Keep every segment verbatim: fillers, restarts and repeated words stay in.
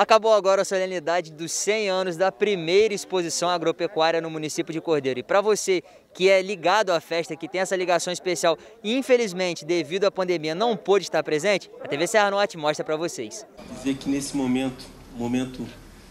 Acabou agora a solenidade dos cem anos da primeira exposição agropecuária no município de Cordeiro. E para você que é ligado à festa, que tem essa ligação especial e infelizmente devido à pandemia não pôde estar presente, a T V Serra Norte mostra para vocês. Dizer que nesse momento, momento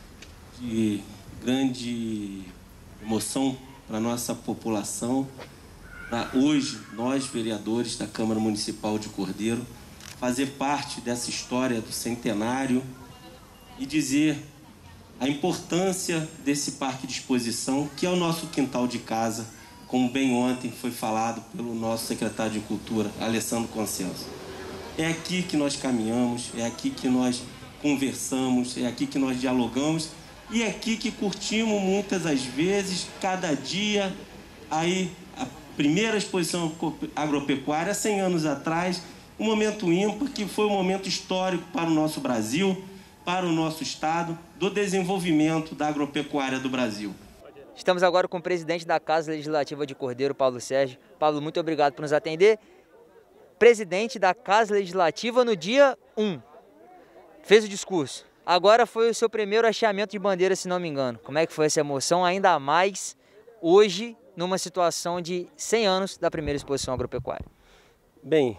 de grande emoção para a nossa população, para hoje nós vereadores da Câmara Municipal de Cordeiro fazer parte dessa história do centenário e dizer a importância desse parque de exposição, que é o nosso quintal de casa, como bem ontem foi falado pelo nosso secretário de Cultura, Alessandro Consenso. É aqui que nós caminhamos, é aqui que nós conversamos, é aqui que nós dialogamos e é aqui que curtimos muitas das vezes, cada dia, aí a primeira exposição agropecuária, cem anos atrás, um momento ímpar que foi um momento histórico para o nosso Brasil, para o nosso estado, do desenvolvimento da agropecuária do Brasil. Estamos agora com o presidente da Casa Legislativa de Cordeiro, Paulo Sérgio. Paulo, muito obrigado por nos atender. Presidente da Casa Legislativa no dia um, fez o discurso. Agora foi o seu primeiro hasteamento de bandeira, se não me engano. Como é que foi essa emoção, ainda mais hoje, numa situação de cem anos da primeira exposição agropecuária? Bem,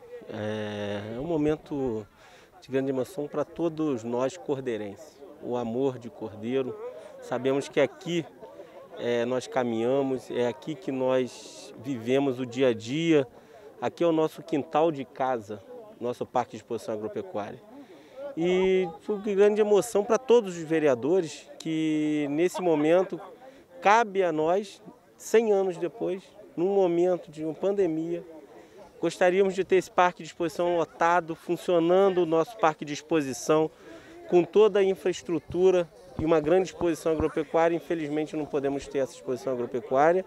é um momento de grande emoção para todos nós cordeirenses. O amor de Cordeiro, sabemos que aqui é, nós caminhamos, é aqui que nós vivemos o dia a dia, aqui é o nosso quintal de casa, nosso parque de exposição agropecuária. E foi uma grande emoção para todos os vereadores que nesse momento cabe a nós, cem anos depois, num momento de uma pandemia, gostaríamos de ter esse parque de exposição lotado, funcionando o nosso parque de exposição, com toda a infraestrutura e uma grande exposição agropecuária. Infelizmente não podemos ter essa exposição agropecuária,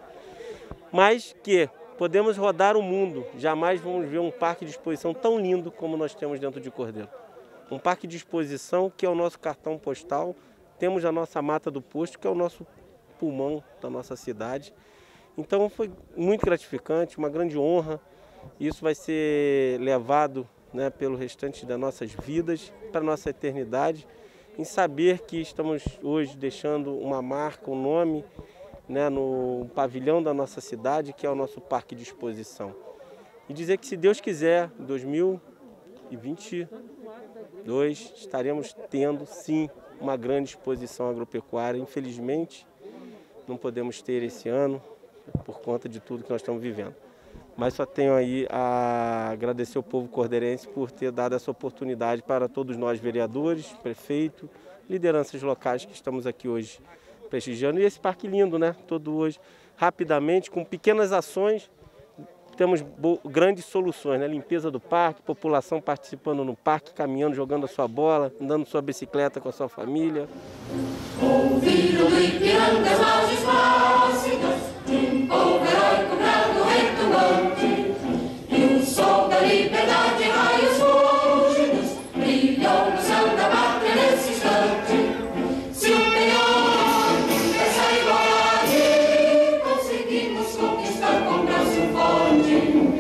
mas que podemos rodar o mundo. Jamais vamos ver um parque de exposição tão lindo como nós temos dentro de Cordeiro. Um parque de exposição que é o nosso cartão postal, temos a nossa mata do posto, que é o nosso pulmão da nossa cidade. Então foi muito gratificante, uma grande honra. Isso vai ser levado, né, pelo restante das nossas vidas, para a nossa eternidade, em saber que estamos hoje deixando uma marca, um nome, né, no pavilhão da nossa cidade, que é o nosso parque de exposição. E dizer que, se Deus quiser, em dois mil e vinte e dois, estaremos tendo, sim, uma grande exposição agropecuária. Infelizmente, não podemos ter esse ano, por conta de tudo que nós estamos vivendo. Mas só tenho aí a agradecer ao povo cordeirense por ter dado essa oportunidade para todos nós vereadores, prefeito, lideranças locais que estamos aqui hoje prestigiando. E esse parque lindo, né? Todo hoje, rapidamente, com pequenas ações, temos grandes soluções, né? Limpeza do parque, população participando no parque, caminhando, jogando a sua bola, andando sua bicicleta com a sua família. Ouviram do Ipiranga as lajes plácidas, de um povo heróico, bravo, retumbante, e o sol da liberdade, raios fúlgidos, brilhou no céu da pátria nesse instante. Se o penhor dessa igualdade conseguimos conquistar com braço forte,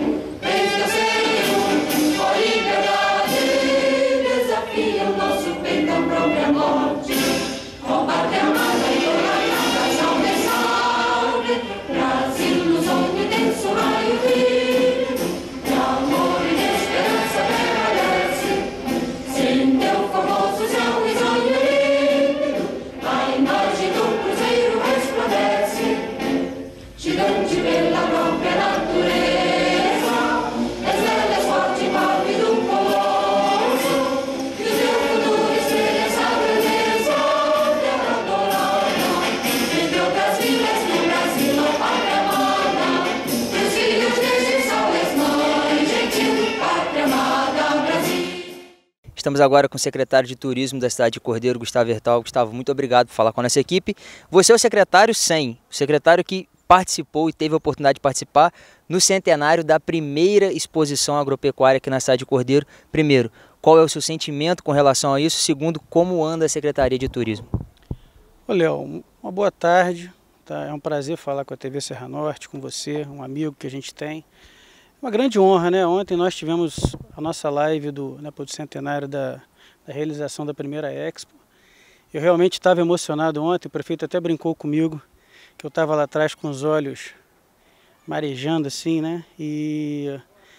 venceu a liberdade, desafia o nosso peito à própria morte. Ó pátria amada e gloriada, salve, salve, Brasil nos onde denso raio vivo, de amor e de esperança prevalece, sem teu famoso céu risonho e límpido, a imagem do cruzeiro resplandece, gigante pela própria natureza, és velha, forte, pálido, um colosso, e o teu futuro estrela essa grandeza, terra adorada, entre outras vilas do Brasil, ó pátria amada, teus filhos desde saules, mãe gentil, pátria amada, Brasil. Estamos agora com o secretário de Turismo da cidade de Cordeiro, Gustavo Hertal. Gustavo, muito obrigado por falar com a nossa equipe. Você é o secretário cem, o secretário que participou e teve a oportunidade de participar no centenário da primeira exposição agropecuária aqui na cidade de Cordeiro. Primeiro, qual é o seu sentimento com relação a isso? Segundo, como anda a Secretaria de Turismo? Ô Léo, uma boa tarde, tá? É um prazer falar com a T V Serra Norte, com você, um amigo que a gente tem. Uma grande honra, né? Ontem nós tivemos a nossa live do, né, do centenário da, da realização da primeira Expo Eu realmente estava emocionado ontem, o prefeito até brincou comigo, que eu estava lá atrás com os olhos marejando assim, né? E,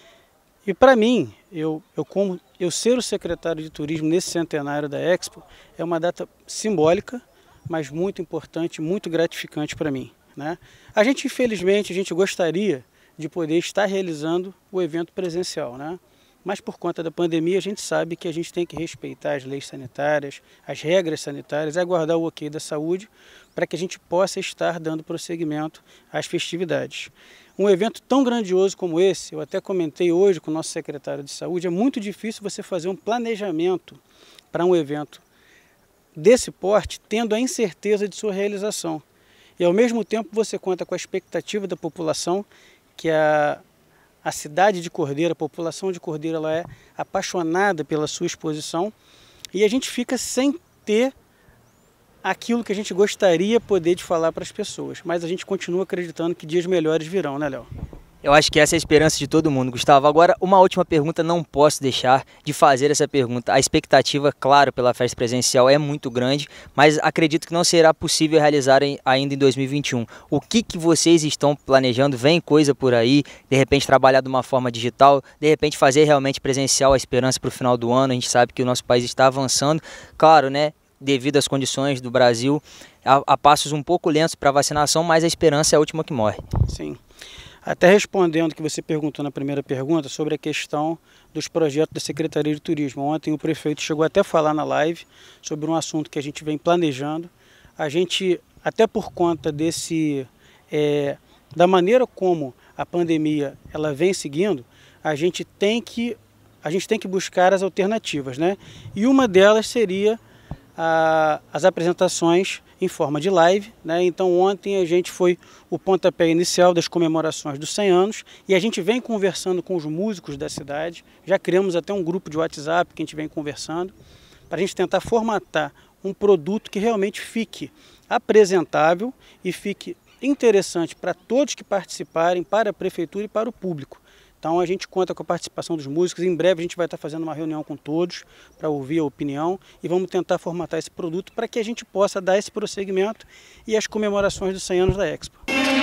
e para mim, eu, eu, como, eu ser o secretário de turismo nesse centenário da Expo é uma data simbólica, mas muito importante, muito gratificante para mim, né? A gente, infelizmente, a gente gostaria de poder estar realizando o evento presencial, né? Mas por conta da pandemia a gente sabe que a gente tem que respeitar as leis sanitárias, as regras sanitárias, aguardar o ok da saúde para que a gente possa estar dando prosseguimento às festividades. Um evento tão grandioso como esse, eu até comentei hoje com o nosso secretário de saúde, é muito difícil você fazer um planejamento para um evento desse porte, tendo a incerteza de sua realização. E ao mesmo tempo você conta com a expectativa da população, que a A cidade de Cordeiro, a população de Cordeiro, ela é apaixonada pela sua exposição e a gente fica sem ter aquilo que a gente gostaria poder de falar para as pessoas. Mas a gente continua acreditando que dias melhores virão, né, Léo? Eu acho que essa é a esperança de todo mundo, Gustavo. Agora, uma última pergunta, não posso deixar de fazer essa pergunta. A expectativa, claro, pela festa presencial é muito grande, mas acredito que não será possível realizar ainda em dois mil e vinte e um. O que, que vocês estão planejando? Vem coisa por aí? De repente trabalhar de uma forma digital? De repente fazer realmente presencial a esperança para o final do ano? A gente sabe que o nosso país está avançando, claro, né? Devido às condições do Brasil, a, a passos um pouco lentos para a vacinação, mas a esperança é a última que morre. Sim. Até respondendo o que você perguntou na primeira pergunta sobre a questão dos projetos da Secretaria de Turismo. Ontem o prefeito chegou até a falar na live sobre um assunto que a gente vem planejando. A gente, até por conta desse, é, da maneira como a pandemia ela vem seguindo, a gente tem que, a gente tem que buscar as alternativas, né? E uma delas seria a, as apresentações em forma de live, né? Então ontem a gente foi o pontapé inicial das comemorações dos cem anos e a gente vem conversando com os músicos da cidade, já criamos até um grupo de WhatsApp que a gente vem conversando, para a gente tentar formatar um produto que realmente fique apresentável e fique interessante para todos que participarem, para a prefeitura e para o público. Então a gente conta com a participação dos músicos, em breve a gente vai estar fazendo uma reunião com todos para ouvir a opinião e vamos tentar formatar esse produto para que a gente possa dar esse prosseguimento e as comemorações dos cem anos da Expo.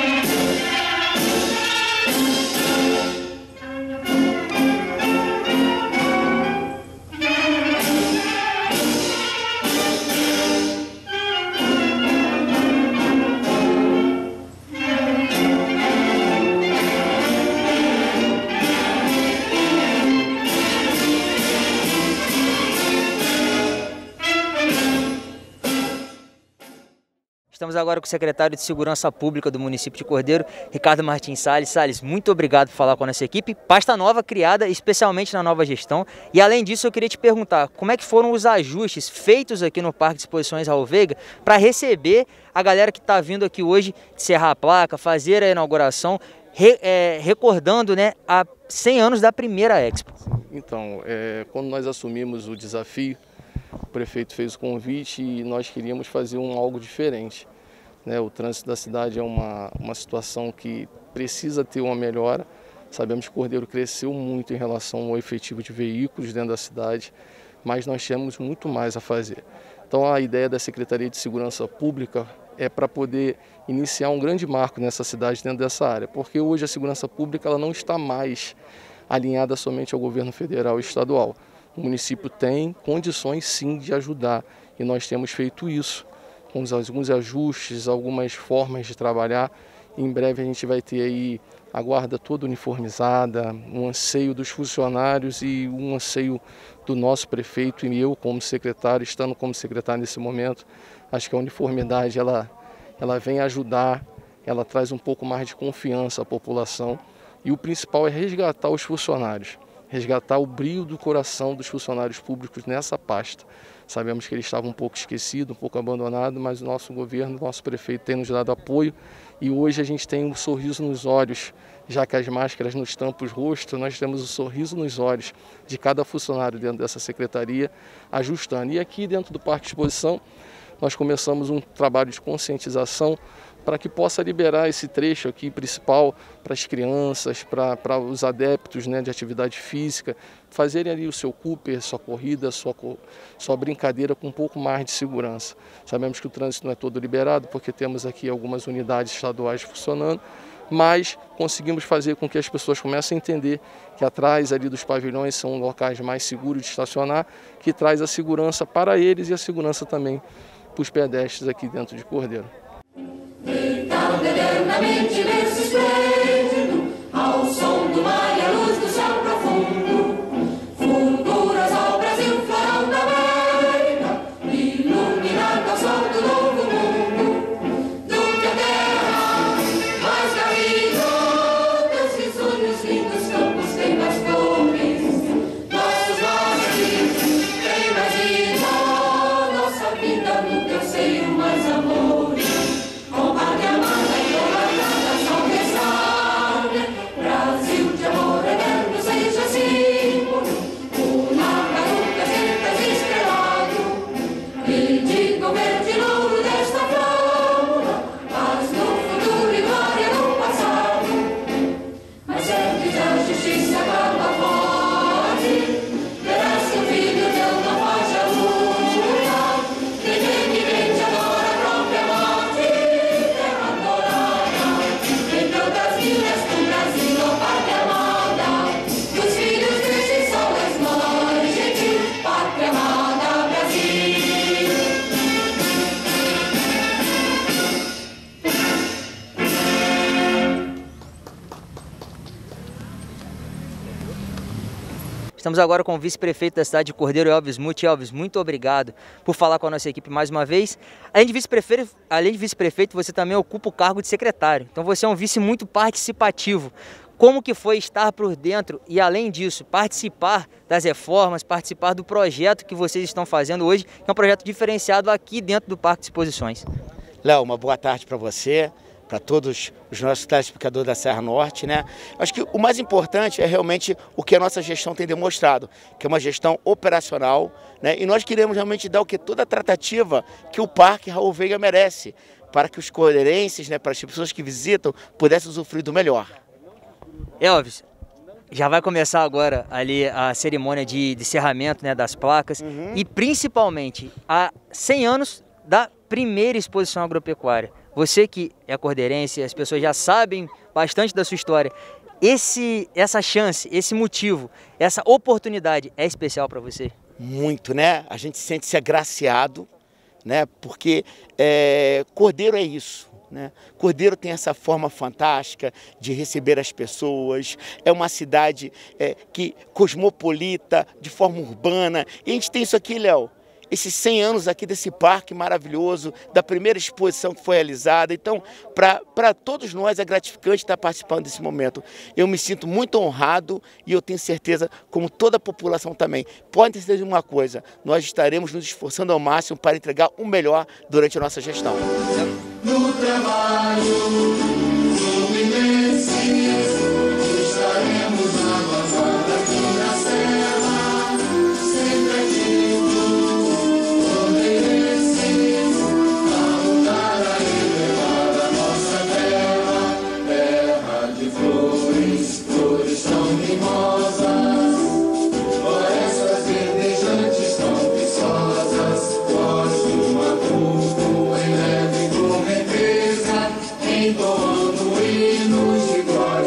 Estamos agora com o secretário de Segurança Pública do município de Cordeiro, Ricardo Martins Salles. Salles, muito obrigado por falar com a nossa equipe. Pasta nova criada especialmente na nova gestão. E além disso, eu queria te perguntar, como é que foram os ajustes feitos aqui no Parque de Exposições Raul Veiga para receber a galera que está vindo aqui hoje, serrar a placa, fazer a inauguração, re, é, recordando, né, a cem anos da primeira Expo. Então, é, quando nós assumimos o desafio, o prefeito fez o convite e nós queríamos fazer um algo diferente. Né? O trânsito da cidade é uma, uma situação que precisa ter uma melhora. Sabemos que Cordeiro cresceu muito em relação ao efetivo de veículos dentro da cidade, mas nós temos muito mais a fazer. Então a ideia da Secretaria de Segurança Pública é para poder iniciar um grande marco nessa cidade dentro dessa área, porque hoje a segurança pública ela não está mais alinhada somente ao governo federal e estadual. O município tem condições sim de ajudar e nós temos feito isso, com alguns ajustes, algumas formas de trabalhar. Em breve a gente vai ter aí a guarda toda uniformizada, um anseio dos funcionários e um anseio do nosso prefeito e eu como secretário, estando como secretário nesse momento. Acho que a uniformidade ela, ela vem ajudar, ela traz um pouco mais de confiança à população e o principal é resgatar os funcionários. Resgatar o brilho do coração dos funcionários públicos nessa pasta. Sabemos que eles estavam um pouco esquecidos, um pouco abandonados, mas o nosso governo, o nosso prefeito tem nos dado apoio e hoje a gente tem um sorriso nos olhos, já que as máscaras nos tampam os rostos, nós temos um sorriso nos olhos de cada funcionário dentro dessa secretaria, ajustando. E aqui dentro do Parque de Exposição, nós começamos um trabalho de conscientização para que possa liberar esse trecho aqui principal para as crianças, para, para os adeptos, né, de atividade física, fazerem ali o seu Cooper, sua corrida, sua, sua brincadeira com um pouco mais de segurança. Sabemos que o trânsito não é todo liberado, porque temos aqui algumas unidades estaduais funcionando, mas conseguimos fazer com que as pessoas comecem a entender que atrás ali dos pavilhões são locais mais seguros de estacionar, que traz a segurança para eles e a segurança também para os pedestres aqui dentro de Cordeiro. Deitado eternamente nesse esplêndido, ao som do mar e à luz do céu profundo, fulguras ao Brasil, florão da América, iluminado ao sol do novo mundo, do que a terra mais gavirotas, risonhos, lindos campos têm mais flores, nossos mares têm mais vida, nossa vida no teu seio mais amor. Brasil de amor eterno seja símbolo, o Nacaruca sempre estrelado, e diga o verde louro desta flâmula, paz no futuro e glória no passado. Mas antes a justiça acaba forte, verás que o filho teu não foge à luta, quem que vem te adora a própria morte, terra adorada, entre outras vidas do Brasil. Estamos agora com o vice-prefeito da cidade de Cordeiro, Elvis Muti. Elvis, muito obrigado por falar com a nossa equipe mais uma vez. Além de vice-prefeito, além de vice-prefeito, você também ocupa o cargo de secretário. Então você é um vice muito participativo. Como que foi estar por dentro e, além disso, participar das reformas, participar do projeto que vocês estão fazendo hoje, que é um projeto diferenciado aqui dentro do Parque de Exposições? Léo, uma boa tarde para você, para todos os nossos telespectadores da Serra Norte, né? Acho que o mais importante é realmente o que a nossa gestão tem demonstrado, que é uma gestão operacional, né? E nós queremos realmente dar o que toda a tratativa que o Parque Raul Veiga merece, para que os cordeirenses, né, para as pessoas que visitam, pudessem usufruir do melhor. Elvis, já vai começar agora ali a cerimônia de, de encerramento, né, das placas, uhum. E principalmente há cem anos da primeira exposição agropecuária. Você que é cordeirense, as pessoas já sabem bastante da sua história. Esse, essa chance, esse motivo, essa oportunidade é especial para você? Muito, né? A gente sente-se agraciado, né? Porque é, Cordeiro é isso. Né? Cordeiro tem essa forma fantástica de receber as pessoas, é uma cidade é, que cosmopolita, de forma urbana, e a gente tem isso aqui, Léo, esses cem anos aqui desse parque maravilhoso, da primeira exposição que foi realizada. Então, para todos nós é gratificante estar participando desse momento. Eu me sinto muito honrado e eu tenho certeza, como toda a população também. Pode ter certeza de uma coisa, nós estaremos nos esforçando ao máximo para entregar o melhor durante a nossa gestão. No trabalho fluminense, estaremos avançando aqui na serra, sempre ativos, cordeirenses, a lutar a elevar a nossa terra, terra de flores, flores tão mimosas, florestas verdejantes tão viçosas, voz do matuto em leve entoando hinos de glória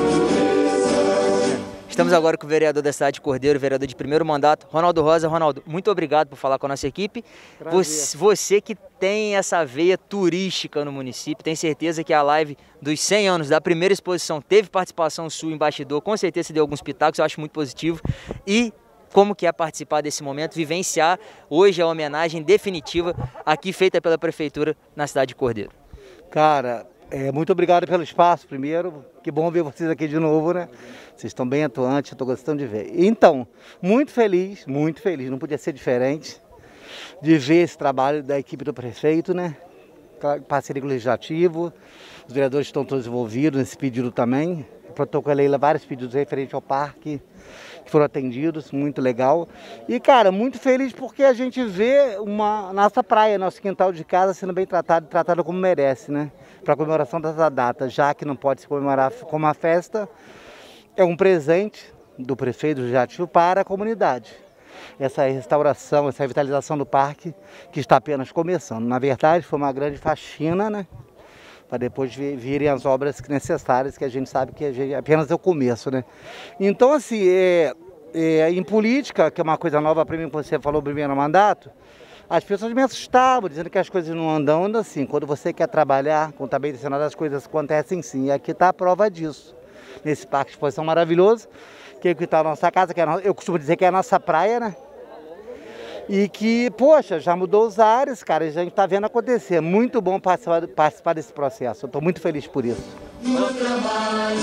à natureza. Estamos agora com o vereador da cidade de Cordeiro, vereador de primeiro mandato, Ronaldo Rosa. Ronaldo, muito obrigado por falar com a nossa equipe. Você, você que tem essa veia turística no município, tem certeza que a live dos cem anos da primeira exposição teve participação sua, embaixador, com certeza você deu alguns pitacos, eu acho muito positivo. E como que é participar desse momento, vivenciar hoje a homenagem definitiva aqui feita pela Prefeitura na cidade de Cordeiro? Cara, é, muito obrigado pelo espaço primeiro, que bom ver vocês aqui de novo, né? Vocês estão bem atuantes, eu estou gostando de ver. Então, muito feliz, muito feliz, não podia ser diferente de ver esse trabalho da equipe do prefeito, né? Parceria com o Legislativo, os vereadores estão todos envolvidos nesse pedido também. protocolei lá vários pedidos referentes ao parque, que foram atendidos, muito legal. E, cara, muito feliz porque a gente vê uma nossa praia, nosso quintal de casa sendo bem tratado, tratado como merece, né? Para a comemoração dessa data, já que não pode se comemorar como uma festa, é um presente do prefeito Legislativo para a comunidade. Essa restauração, essa revitalização do parque que está apenas começando. Na verdade, foi uma grande faxina, né? Para depois virem as obras necessárias, que a gente sabe que apenas é o começo, né? Então, assim, é, é, em política, que é uma coisa nova para mim, quando você falou no primeiro mandato, as pessoas me assustavam, dizendo que as coisas não andam, andam assim. Quando você quer trabalhar, quando está bem intencionado, as coisas acontecem sim. E aqui está a prova disso. Nesse parque de exposição maravilhoso, que é o que está a nossa casa, que é a, eu costumo dizer que é a nossa praia, né? E que, poxa, já mudou os ares, cara, a gente está vendo acontecer. É muito bom participar, participar desse processo. Eu estou muito feliz por isso. No trabalho,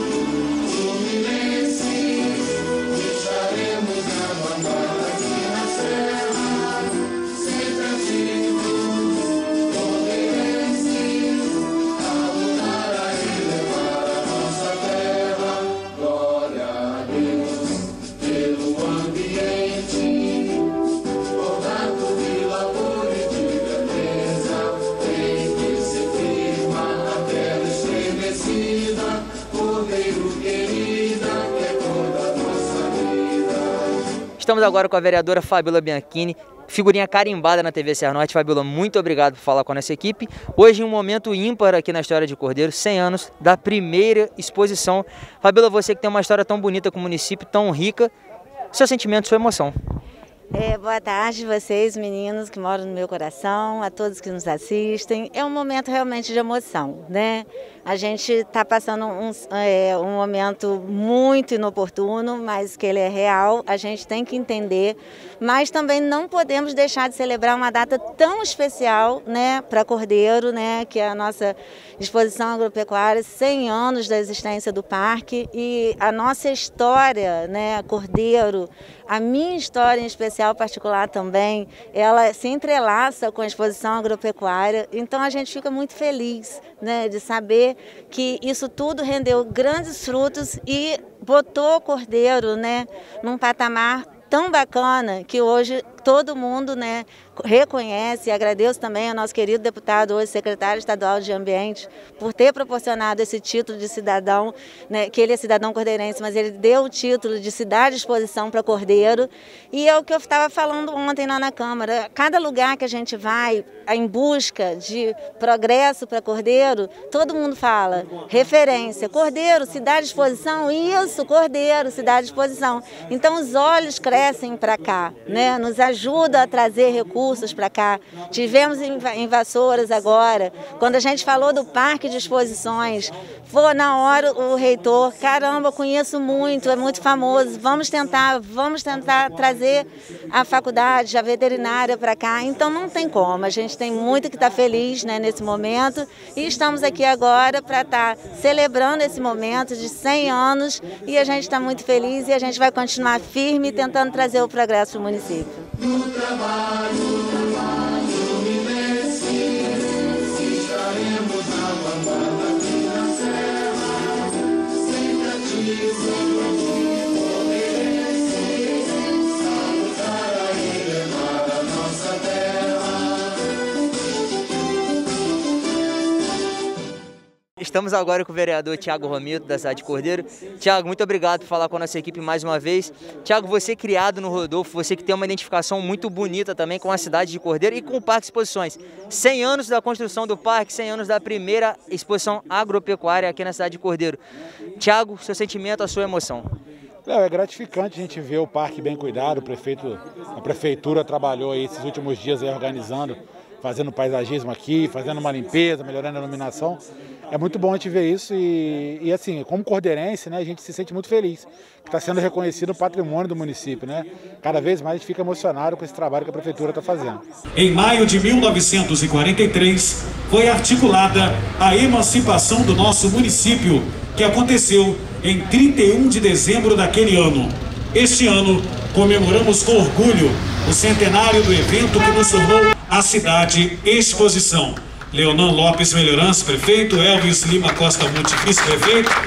Estamos agora com a vereadora Fabiola Bianchini, figurinha carimbada na T V Cianorte. Fabiola, muito obrigado por falar com a nossa equipe. Hoje, um momento ímpar aqui na história de Cordeiro, cem anos da primeira exposição. Fabiola, você que tem uma história tão bonita com o município, tão rica, seu sentimento, sua emoção. É, boa tarde vocês, meninos que moram no meu coração, a todos que nos assistem. É um momento realmente de emoção, né? A gente está passando um, é, um momento muito inoportuno, mas que ele é real, a gente tem que entender. Mas também não podemos deixar de celebrar uma data tão especial, né, para Cordeiro, né, que é a nossa exposição agropecuária, cem anos da existência do parque e a nossa história, né, Cordeiro, a minha história em especial, particular também, ela se entrelaça com a exposição agropecuária. Então a gente fica muito feliz, né, de saber que isso tudo rendeu grandes frutos e botou o Cordeiro, né, num patamar tão bacana que hoje todo mundo, né, reconhece. E agradeço também ao nosso querido deputado, hoje secretário estadual de Ambiente, por ter proporcionado esse título de cidadão, né, que ele é cidadão cordeirense, mas ele deu o título de cidade de exposição para Cordeiro. E é o que eu estava falando ontem lá na Câmara. Cada lugar que a gente vai em busca de progresso para Cordeiro, todo mundo fala referência, Cordeiro, cidade de exposição, isso, Cordeiro, cidade de exposição. Então os olhos crescem para cá, né, nos ajuda a trazer recursos para cá. Tivemos em Vassouras agora, quando a gente falou do parque de exposições, foi na hora o reitor, caramba, conheço muito, é muito famoso, vamos tentar, vamos tentar trazer a faculdade, a veterinária para cá. Então não tem como, a gente tem muito que estar feliz, né, nesse momento, e estamos aqui agora para estar celebrando esse momento de cem anos, e a gente está muito feliz e a gente vai continuar firme tentando trazer o progresso para o município. No trabalho, no trabalho, me se estaremos na vanguarda aqui na serra, sempre ativos, sempre ativos, obedecidos, salutar e levar a nossa terra. Estamos agora com o vereador Thiago Romito, da cidade de Cordeiro. Thiago, muito obrigado por falar com a nossa equipe mais uma vez. Thiago, você criado no Rodolfo, você que tem uma identificação muito bonita também com a cidade de Cordeiro e com o Parque de Exposições. cem anos da construção do parque, cem anos da primeira exposição agropecuária aqui na cidade de Cordeiro. Thiago, seu sentimento, a sua emoção. É gratificante a gente ver o parque bem cuidado. O prefeito, a prefeitura trabalhou aí esses últimos dias aí organizando, fazendo paisagismo aqui, fazendo uma limpeza, melhorando a iluminação. É muito bom a gente ver isso e, e assim, como cordeirense, né, a gente se sente muito feliz que está sendo reconhecido o patrimônio do município, né? Cada vez mais a gente fica emocionado com esse trabalho que a prefeitura está fazendo. Em maio de mil novecentos e quarenta e três, foi articulada a emancipação do nosso município, que aconteceu em trinta e um de dezembro daquele ano. Este ano, comemoramos com orgulho o centenário do evento que nos tornou a cidade exposição. Leonan Lopes Melhorança, prefeito, Elvis Lima Costa Monte, vice-prefeito,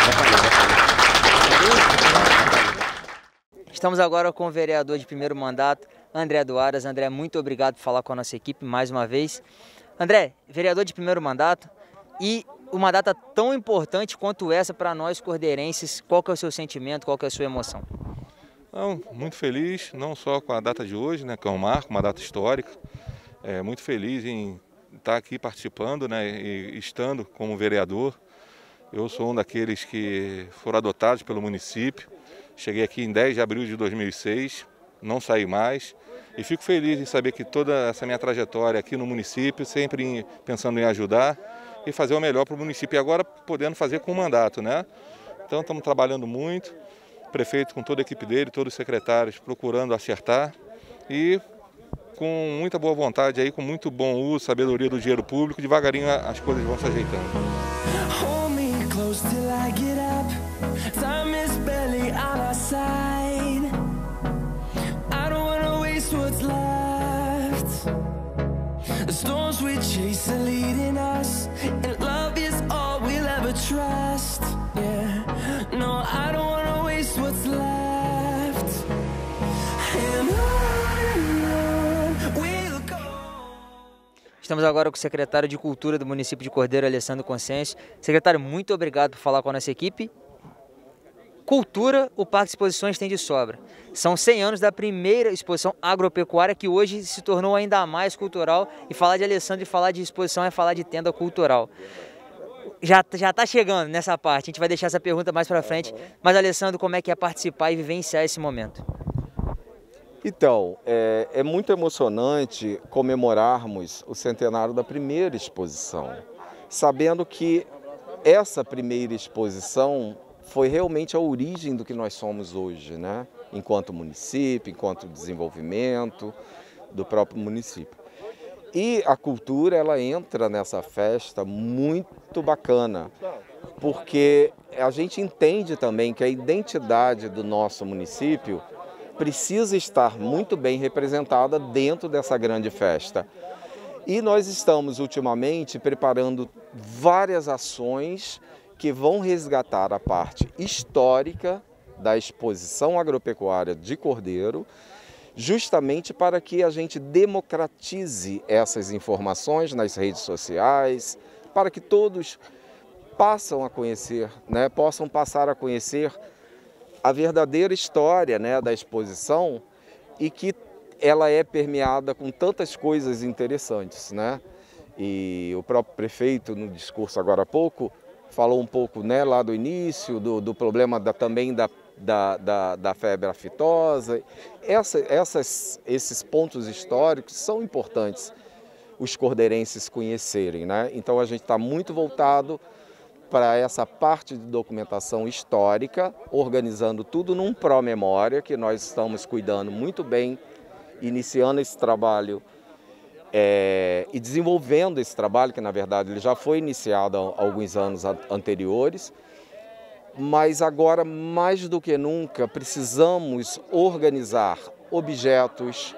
Estamos agora com o vereador de primeiro mandato, André Duaras. André, muito obrigado por falar com a nossa equipe mais uma vez. André, vereador de primeiro mandato, e uma data tão importante quanto essa para nós cordeirenses, qual que é o seu sentimento, qual que é a sua emoção? Não, muito feliz, não só com a data de hoje, né, que é um marco, uma data histórica. É, muito feliz em estar aqui participando, né, e estando como vereador. Eu sou um daqueles que foram adotados pelo município. Cheguei aqui em dez de abril de dois mil e seis, não saí mais. E fico feliz em saber que toda essa minha trajetória aqui no município, sempre pensando em ajudar e fazer o melhor para o município. E agora podendo fazer com o mandato, né? Então estamos trabalhando muito, o prefeito com toda a equipe dele, todos os secretários procurando acertar e com muita boa vontade, aí, com muito bom uso, sabedoria do dinheiro público, devagarinho as coisas vão se ajeitando. Time is barely on our side. I don't wanna waste what's left. The storms we chase are leading us, and love is all we'll ever trust. Yeah, no, I don't wanna waste what's left. And on we'll go. Estamos agora com o secretário de Cultura do município de Cordeiro, Alessandro Consciêncio. Secretário, muito obrigado por falar com a nossa equipe. Cultura, o Parque de Exposições tem de sobra. São cem anos da primeira exposição agropecuária, que hoje se tornou ainda mais cultural. E falar de Alessandro e falar de exposição é falar de tenda cultural. Já já está chegando nessa parte, a gente vai deixar essa pergunta mais para frente. Mas, Alessandro, como é que é participar e vivenciar esse momento? Então, é, é muito emocionante comemorarmos o centenário da primeira exposição, sabendo que essa primeira exposição foi realmente a origem do que nós somos hoje, né? Enquanto município, enquanto desenvolvimento do próprio município. E a cultura, ela entra nessa festa muito bacana, porque a gente entende também que a identidade do nosso município precisa estar muito bem representada dentro dessa grande festa. E nós estamos ultimamente preparando várias ações que vão resgatar a parte histórica da exposição agropecuária de Cordeiro, justamente para que a gente democratize essas informações nas redes sociais, para que todos passam a conhecer, né, possam passar a conhecer a verdadeira história, né, da exposição, e que ela é permeada com tantas coisas interessantes, né? E o próprio prefeito, no discurso agora há pouco, falou um pouco, né, lá do início, do, do problema da, também da, da, da, da febre aftosa. Essa, essas, esses pontos históricos são importantes os cordeirenses conhecerem, né? Então a gente está muito voltado para essa parte de documentação histórica, organizando tudo num pró-memória, que nós estamos cuidando muito bem, iniciando esse trabalho É, e desenvolvendo esse trabalho, que na verdade ele já foi iniciado há alguns anos anteriores, mas agora mais do que nunca precisamos organizar objetos,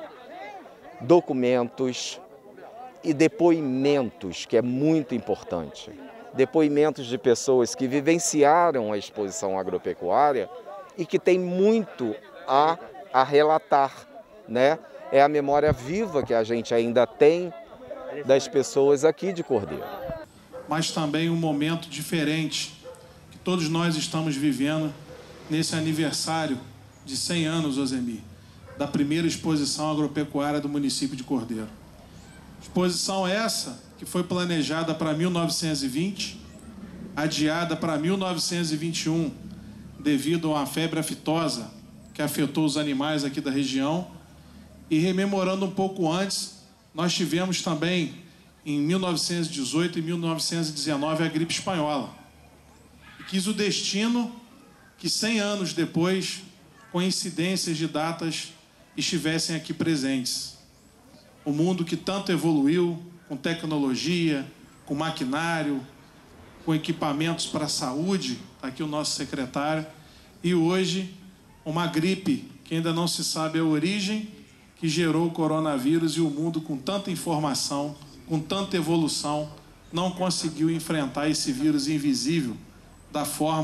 documentos e depoimentos, que é muito importante. Depoimentos de pessoas que vivenciaram a exposição agropecuária e que têm muito a, a relatar, né? É a memória viva que a gente ainda tem das pessoas aqui de Cordeiro. Mas também um momento diferente que todos nós estamos vivendo nesse aniversário de cem anos, Ozemir, da primeira exposição agropecuária do município de Cordeiro. Exposição essa que foi planejada para mil novecentos e vinte, adiada para mil novecentos e vinte e um, devido a uma febre aftosa que afetou os animais aqui da região. E rememorando um pouco antes, nós tivemos também, em mil novecentos e dezoito e mil novecentos e dezenove, a gripe espanhola. E quis o destino que cem anos depois, coincidências de datas, estivessem aqui presentes. O mundo que tanto evoluiu, com tecnologia, com maquinário, com equipamentos para a saúde, está aqui o nosso secretário, e hoje uma gripe que ainda não se sabe a origem, que gerou o coronavírus, e o mundo, com tanta informação, com tanta evolução, não conseguiu enfrentar esse vírus invisível da forma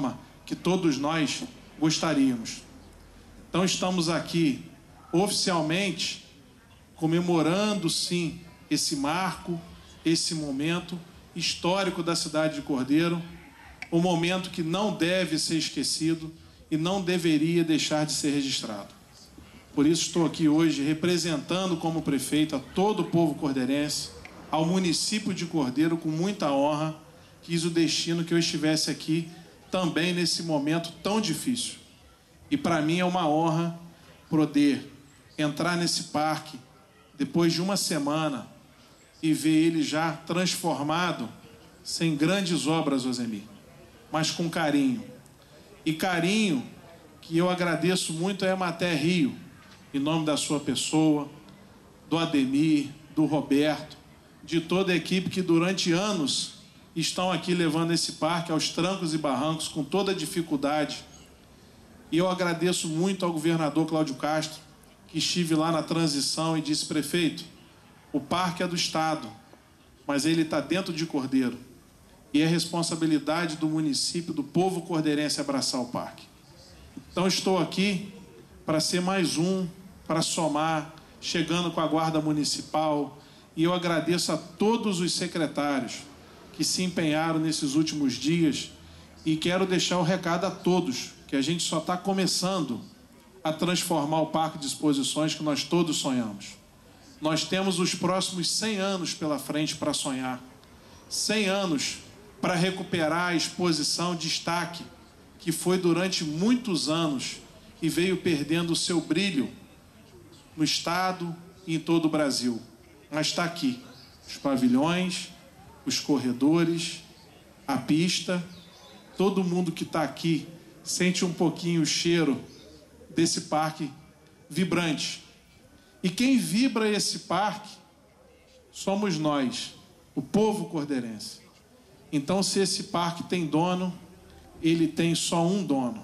que todos nós gostaríamos. Então estamos aqui oficialmente comemorando, sim, esse marco, esse momento histórico da cidade de Cordeiro, um momento que não deve ser esquecido e não deveria deixar de ser registrado. Por isso estou aqui hoje representando como prefeito a todo o povo cordeirense, ao município de Cordeiro, com muita honra, quis o destino que eu estivesse aqui também nesse momento tão difícil. E para mim é uma honra poder entrar nesse parque depois de uma semana e ver ele já transformado, sem grandes obras, Osemir, mas com carinho. E carinho que eu agradeço muito a Emater Rio, em nome da sua pessoa, do Ademir, do Roberto, de toda a equipe que durante anos estão aqui levando esse parque aos trancos e barrancos com toda a dificuldade. E eu agradeço muito ao governador Cláudio Castro, que estive lá na transição e disse: prefeito, o parque é do Estado, mas ele está dentro de Cordeiro. E é responsabilidade do município, do povo cordeirense, abraçar o parque. Então estou aqui para ser mais um, para somar, chegando com a Guarda Municipal. E eu agradeço a todos os secretários que se empenharam nesses últimos dias. E quero deixar o recado a todos, que a gente só está começando a transformar o Parque de Exposições que nós todos sonhamos. Nós temos os próximos cem anos pela frente para sonhar. cem anos para recuperar a exposição Destaque, que foi durante muitos anos e veio perdendo o seu brilho no estado e em todo o Brasil. Mas está aqui, os pavilhões, os corredores, a pista, todo mundo que está aqui sente um pouquinho o cheiro desse parque vibrante. E quem vibra esse parque somos nós, o povo cordeirense. Então, se esse parque tem dono, ele tem só um dono.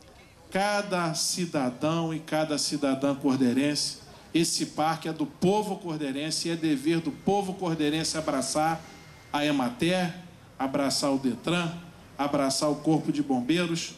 Cada cidadão e cada cidadã cordeirense, esse parque é do povo cordeirense e é dever do povo cordeirense abraçar a Emater, abraçar o Detran, abraçar o Corpo de Bombeiros,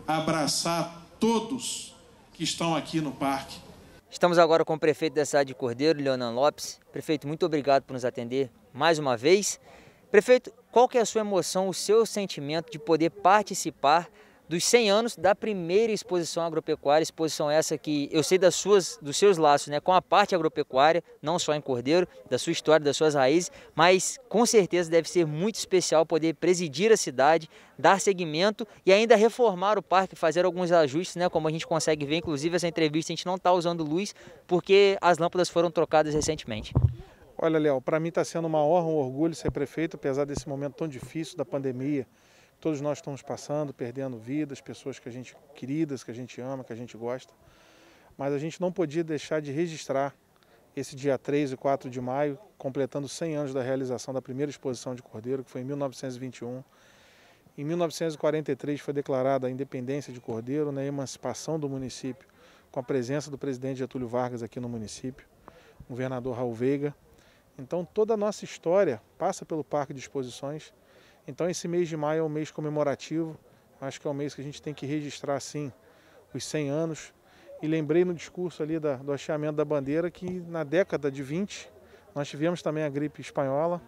abraçar todos que estão aqui no parque. Estamos agora com o prefeito da cidade de Cordeiro, Leonan Lopes. Prefeito, muito obrigado por nos atender mais uma vez. Prefeito, qual que é a sua emoção, o seu sentimento de poder participar dos cem anos da primeira exposição agropecuária, exposição essa que eu sei das suas, dos seus laços, né, com a parte agropecuária, não só em Cordeiro, da sua história, das suas raízes, mas com certeza deve ser muito especial poder presidir a cidade, dar seguimento e ainda reformar o parque, fazer alguns ajustes, né, como a gente consegue ver, inclusive essa entrevista a gente não está usando luz porque as lâmpadas foram trocadas recentemente. Olha, Léo, para mim está sendo uma honra, um orgulho ser prefeito, apesar desse momento tão difícil da pandemia. Todos nós estamos passando, perdendo vidas, pessoas que a gente queridas, que a gente ama, que a gente gosta. Mas a gente não podia deixar de registrar esse dia três e quatro de maio, completando cem anos da realização da primeira exposição de Cordeiro, que foi em mil novecentos e vinte e um. Em mil novecentos e quarenta e três foi declarada a independência de Cordeiro, né, a emancipação do município, com a presença do presidente Getúlio Vargas aqui no município, o governador Raul Veiga. Então toda a nossa história passa pelo Parque de Exposições. Então esse mês de maio é um mês comemorativo, acho que é um mês que a gente tem que registrar sim os cem anos. E lembrei no discurso ali da, do hasteamento da bandeira que na década de vinte nós tivemos também a gripe espanhola,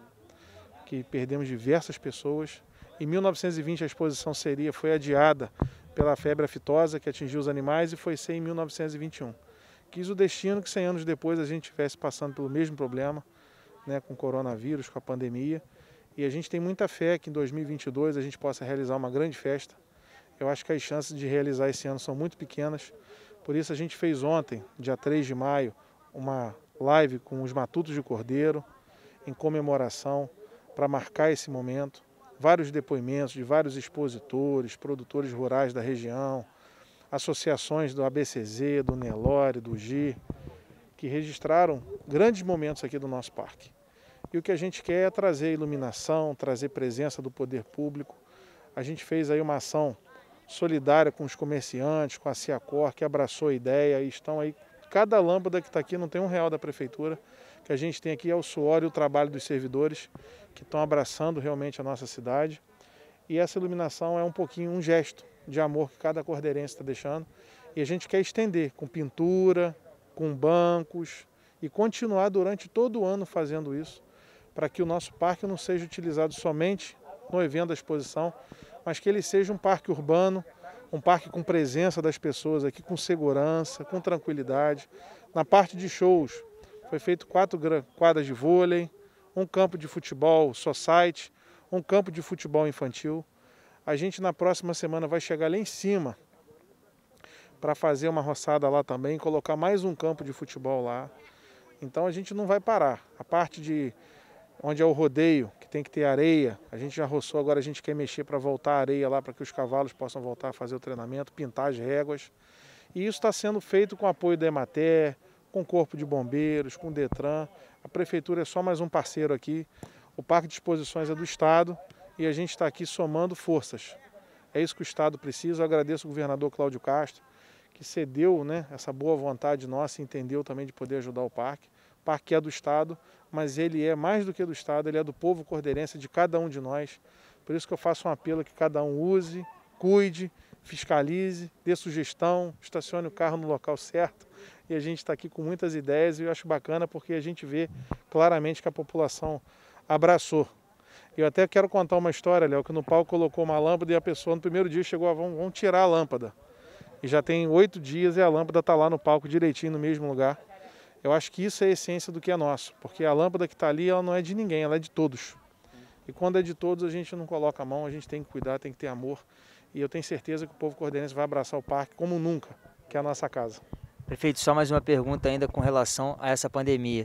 que perdemos diversas pessoas. Em mil novecentos e vinte a exposição seria, foi adiada pela febre aftosa que atingiu os animais e foi ser em mil novecentos e vinte e um. Quis o destino que cem anos depois a gente estivesse passando pelo mesmo problema, né, com o coronavírus, com a pandemia. E a gente tem muita fé que em dois mil e vinte e dois a gente possa realizar uma grande festa. Eu acho que as chances de realizar esse ano são muito pequenas. Por isso a gente fez ontem, dia três de maio, uma live com os Matutos de Cordeiro, em comemoração, para marcar esse momento. Vários depoimentos de vários expositores, produtores rurais da região, associações do A B C Z, do Nelore, do G I, que registraram grandes momentos aqui do nosso parque. E o que a gente quer é trazer iluminação, trazer presença do poder público. A gente fez aí uma ação solidária com os comerciantes, com a Ciacor, que abraçou a ideia e estão aí. Cada lâmpada que está aqui não tem um real da prefeitura. O que a gente tem aqui é o suor e o trabalho dos servidores que estão abraçando realmente a nossa cidade. E essa iluminação é um pouquinho um gesto de amor que cada cordeirense está deixando. E a gente quer estender com pintura, com bancos e continuar durante todo o ano fazendo isso, para que o nosso parque não seja utilizado somente no evento da exposição, mas que ele seja um parque urbano, um parque com presença das pessoas aqui, com segurança, com tranquilidade. Na parte de shows, foi feito quatro quadras de vôlei, um campo de futebol society, um campo de futebol infantil. A gente na próxima semana vai chegar lá em cima para fazer uma roçada lá também, colocar mais um campo de futebol lá. Então a gente não vai parar. A parte de onde é o rodeio, que tem que ter areia, a gente já roçou, agora a gente quer mexer para voltar a areia lá, para que os cavalos possam voltar a fazer o treinamento, pintar as réguas. E isso está sendo feito com apoio da Emater, com o Corpo de Bombeiros, com o Detran. A Prefeitura é só mais um parceiro aqui. O Parque de Exposições é do Estado e a gente está aqui somando forças. É isso que o Estado precisa. Eu agradeço ao governador Cláudio Castro, que cedeu, né, essa boa vontade nossa e entendeu também de poder ajudar o parque. O parque é do Estado, mas ele é mais do que do Estado, ele é do povo cordeirense, de cada um de nós. Por isso que eu faço um apelo que cada um use, cuide, fiscalize, dê sugestão, estacione o carro no local certo. E a gente está aqui com muitas ideias e eu acho bacana porque a gente vê claramente que a população abraçou. Eu até quero contar uma história, Léo, que no palco colocou uma lâmpada e a pessoa no primeiro dia chegou a vamos, vamos tirar a lâmpada. E já tem oito dias e a lâmpada está lá no palco direitinho, no mesmo lugar. Eu acho que isso é a essência do que é nosso, porque a lâmpada que está ali, ela não é de ninguém, ela é de todos. E quando é de todos, a gente não coloca a mão, a gente tem que cuidar, tem que ter amor. E eu tenho certeza que o povo cordeirense vai abraçar o parque como nunca, que é a nossa casa. Prefeito, só mais uma pergunta ainda com relação a essa pandemia.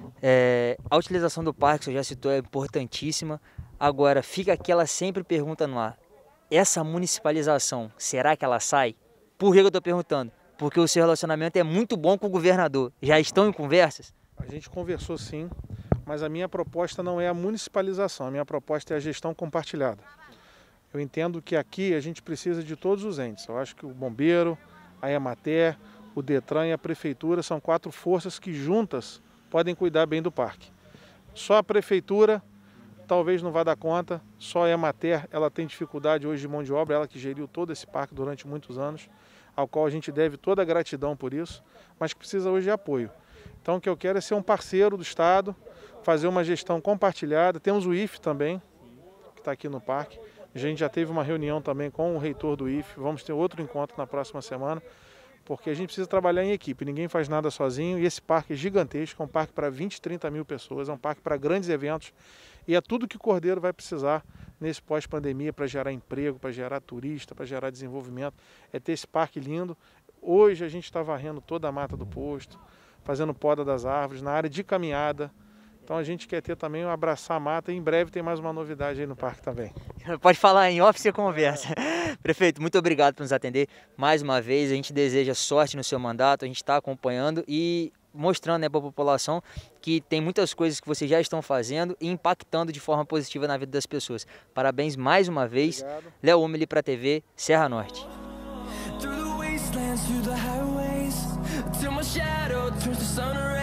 É, a utilização do parque, você já citou, é importantíssima. Agora, fica aquela sempre pergunta no ar. Essa municipalização, será que ela sai? Por que eu estou perguntando? Porque o seu relacionamento é muito bom com o governador. Já estão em conversas? A gente conversou sim, mas a minha proposta não é a municipalização, a minha proposta é a gestão compartilhada. Eu entendo que aqui a gente precisa de todos os entes. Eu acho que o Bombeiro, a Emater, o Detran e a Prefeitura são quatro forças que juntas podem cuidar bem do parque. Só a Prefeitura talvez não vá dar conta, só a Emater, ela tem dificuldade hoje de mão de obra, ela que geriu todo esse parque durante muitos anos, ao qual a gente deve toda a gratidão por isso, mas que precisa hoje de apoio. Então o que eu quero é ser um parceiro do Estado, fazer uma gestão compartilhada. Temos o I F também, que está aqui no parque. A gente já teve uma reunião também com o reitor do I F, vamos ter outro encontro na próxima semana, porque a gente precisa trabalhar em equipe, ninguém faz nada sozinho e esse parque é gigantesco, é um parque para vinte, trinta mil pessoas, é um parque para grandes eventos e é tudo que o Cordeiro vai precisar nesse pós-pandemia para gerar emprego, para gerar turista, para gerar desenvolvimento, é ter esse parque lindo. Hoje a gente está varrendo toda a mata do posto, fazendo poda das árvores, na área de caminhada. Então a gente quer ter também um abraçar a mata e em breve tem mais uma novidade aí no parque também. Pode falar em off, você conversa. Prefeito, muito obrigado por nos atender mais uma vez. A gente deseja sorte no seu mandato, a gente está acompanhando e mostrando, né, para a população que tem muitas coisas que vocês já estão fazendo e impactando de forma positiva na vida das pessoas. Parabéns mais uma vez. Léo Umeli para a T V, Serra Norte. Through the wastelands, through the highways, till my shadow turns to sun rays.